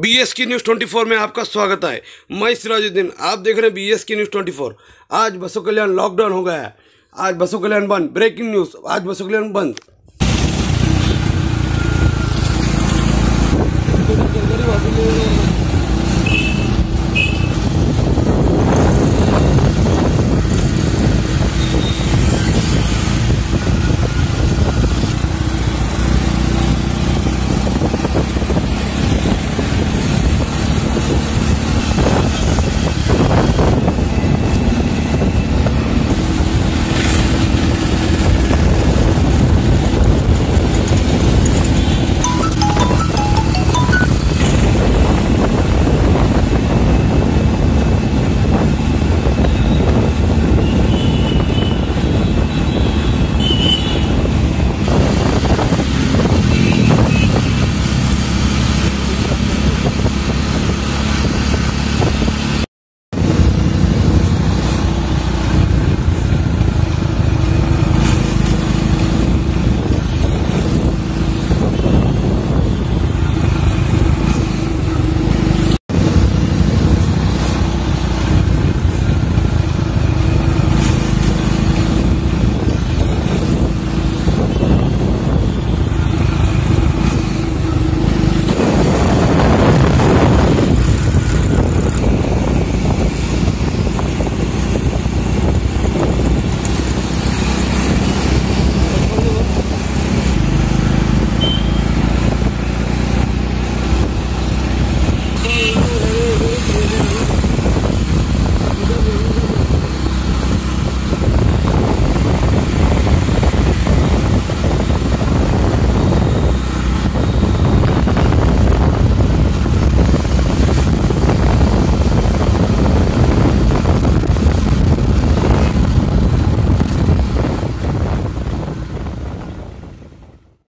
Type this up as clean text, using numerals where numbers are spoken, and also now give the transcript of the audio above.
BS की news 24 में आपका स्वागत है। मैं सिराजुद्दीन, आप देख रहे हैं बीएस की न्यूज़ 24। आज बसों कल्याण लॉकडाउन हो गया है। आज बसों कल्याण बंद। ब्रेकिंग न्यूज़, आज बसों कल्याण बंद।